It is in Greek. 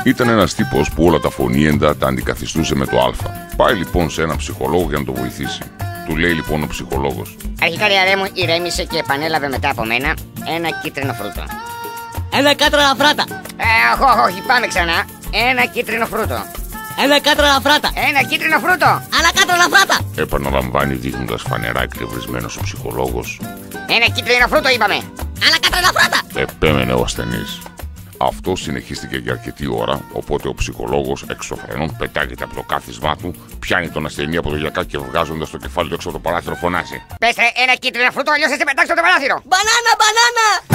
Ήταν ένας τύπος που όλα τα φωνήεντα τα αντικαθιστούσε με το Α. Πάει λοιπόν σε έναν ψυχολόγο για να το βοηθήσει. Του λέει λοιπόν ο ψυχολόγος: Αρχικά ρε μου, ηρέμησε και επανέλαβε μετά από μένα ένα κίτρινο φρούτο. Ένα κάτρανα φράτα. Όχι, πάμε ξανά. Ένα κίτρινο φρούτο. Ένα κάτρανα φράτα. Ένα κίτρινο φρούτο. Ένα κάτρανα φράτα. Επαναλαμβάνει δείχνοντας φανερά εκνευρισμένος ο ψυχολόγος. Ένα κίτρινο φρούτο είπαμε. Ένα κάτρανα φράτα. Επέμενε ο ασθενής. Αυτό συνεχίστηκε για αρκετή ώρα, οπότε ο ψυχολόγος εξωφρενών πετάγεται από το κάθισμά του, πιάνει τον ασθενή από το γιακά και βγάζοντας το κεφάλι του έξω από το παράθυρο φωνάζει: Πες ρε, ένα κίτρινο φρούτο, αλλιώς θα σε πετάξω το παράθυρο. Μπανάνα, μπανάνα.